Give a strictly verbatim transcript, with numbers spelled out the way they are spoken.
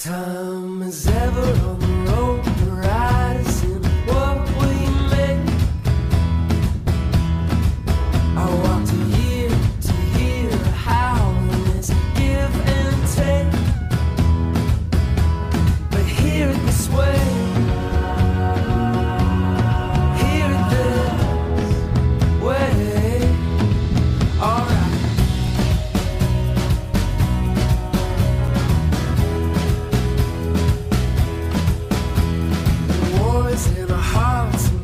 time as ever on the road, rising what we make. I walked year to year, how this give and take. But hear it this way, hear it this way. Alright. In our hearts